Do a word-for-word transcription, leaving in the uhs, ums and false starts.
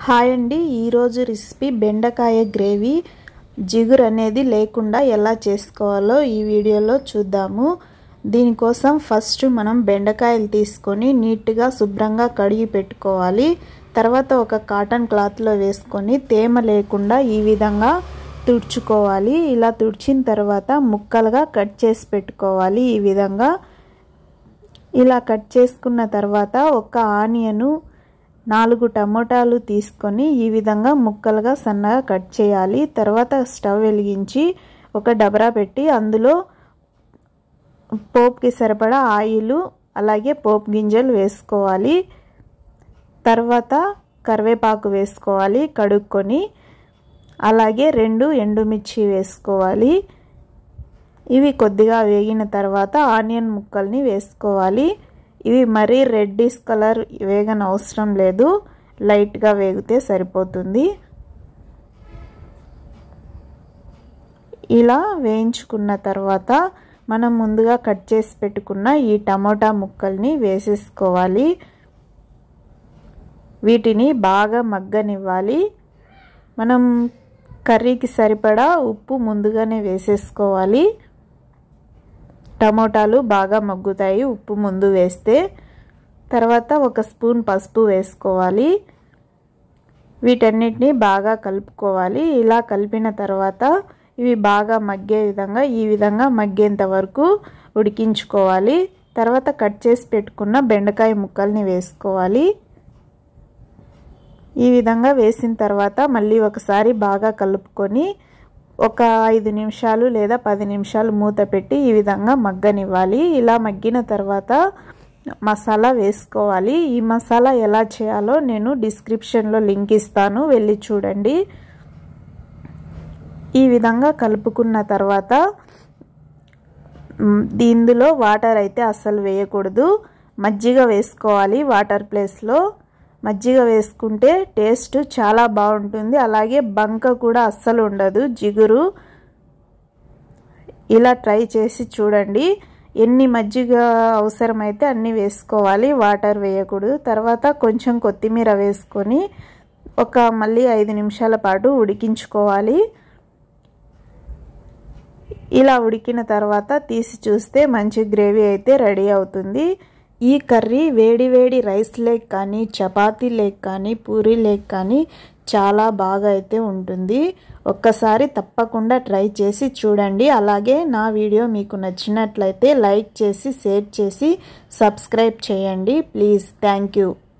Hi అండి, ఈరోజు recipe బెండకాయ గ్రేవీ జిగురు అనేది లేకుండా ఎలా చేసుకోవాలో ఈ వీడియోలో చూద్దాము. దీనికోసం ఫస్ట్ మనం బెండకాయలు తీసుకొని నీట్గా శుభ్రంగా కడిగి పెట్టుకోవాలి. తర్వాత ఒక కాటన్ క్లాత్లో వేసుకొని తేమ లేకుండా ఈ విధంగా తుడుచుకోవాలి. ఇలా తుడిచిన తర్వాత ముక్కలుగా కట్ చేసి పెట్టుకోవాలి. ఈ విధంగా ఇలా కట్ చేసుకున్న తర్వాత ఒక ఆనియను, నాలుగు టమోటాలు తీసుకొని ఈ విధంగా ముక్కలుగా సన్నగా కట్ చేయాలి. తర్వాత స్టవ్ వెలిగించి ఒక డబరా పెట్టి అందులో పోపుకి సరిపడా ఆయిల్ అలాగే పోపు గింజలు వేసుకోవాలి. తర్వాత కరివేపాకు వేసుకోవాలి కడుక్కొని. అలాగే రెండు ఎండుమిర్చి వేసుకోవాలి. ఇవి కొద్దిగా వేగిన తర్వాత ఆనియన్ ముక్కల్ని వేసుకోవాలి. ఇవి మరీ రెడ్డిష్ కలర్ వేగన అవసరం లేదు, లైట్గా వేగితే సరిపోతుంది. ఇలా వేయించుకున్న తర్వాత మనం ముందుగా కట్ చేసి పెట్టుకున్న ఈ టమోటా ముక్కల్ని వేసేసుకోవాలి. వీటిని బాగా మగ్గనివ్వాలి. మనం కర్రీకి సరిపడా ఉప్పు ముందుగానే వేసేసుకోవాలి. టమోటాలు బాగా మగ్గుతాయి ఉప్పు ముందు వేస్తే. తర్వాత ఒక స్పూన్ పసుపు వేసుకోవాలి. వీటన్నిటిని బాగా కలుపుకోవాలి. ఇలా కలిపిన తర్వాత ఇవి బాగా మగ్గే విధంగా ఈ విధంగా మగ్గేంత వరకు ఉడికించుకోవాలి. తర్వాత కట్ చేసి పెట్టుకున్న బెండకాయ ముక్కల్ని వేసుకోవాలి. ఈ విధంగా వేసిన తర్వాత మళ్ళీ ఒకసారి బాగా కలుపుకొని ఒక ఐదు నిమిషాలు లేదా పది నిమిషాలు మూత పెట్టి ఈ విధంగా మగ్గనివ్వాలి. ఇలా మగ్గిన తర్వాత మసాలా వేసుకోవాలి. ఈ మసాలా ఎలా చేయాలో నేను డిస్క్రిప్షన్లో లింక్ ఇస్తాను, వెళ్ళి చూడండి. ఈ విధంగా కలుపుకున్న తర్వాత ఇందులో వాటర్ అయితే అస్సలు వేయకూడదు, మజ్జిగ వేసుకోవాలి. వాటర్ ప్లేస్లో మజ్జిగ వేసుకుంటే టేస్ట్ చాలా బాగుంటుంది. అలాగే బంక కూడా అస్సలు ఉండదు జిగురు. ఇలా ట్రై చేసి చూడండి. ఎన్ని మజ్జిగ అవసరమైతే అన్ని వేసుకోవాలి, వాటర్ వేయకూడదు. తర్వాత కొంచెం కొత్తిమీర వేసుకొని ఒక మళ్ళీ ఐదు నిమిషాల పాటు ఉడికించుకోవాలి. ఇలా ఉడికిన తర్వాత తీసి చూస్తే మంచి గ్రేవీ అయితే రెడీ అవుతుంది. ఈ కర్రీ వేడి వేడి రైస్ లేక్ కానీ చపాతీ లేక్ కానీ పూరీ లేక్ కానీ చాలా బాగా అయితే ఉంటుంది. ఒక్కసారి తప్పకుండా ట్రై చేసి చూడండి. అలాగే నా వీడియో మీకు నచ్చినట్లయితే లైక్ చేసి షేర్ చేసి సబ్స్క్రైబ్ చేయండి ప్లీజ్. Thank you.